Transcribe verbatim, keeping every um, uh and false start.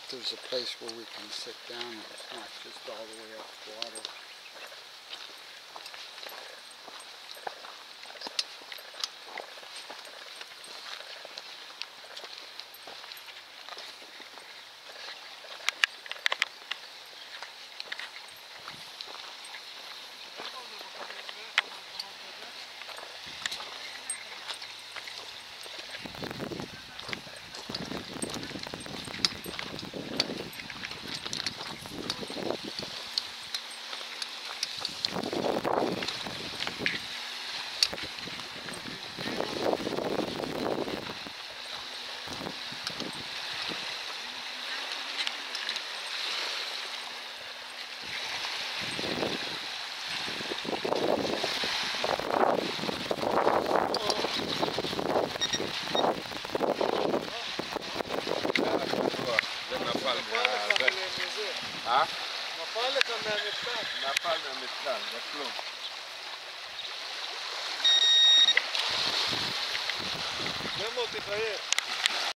there's a place where we can sit down and it's not just all the way up water. נפל לך מהמתקן. נפל מהמתקן, זה כלום. נמו, תחייך.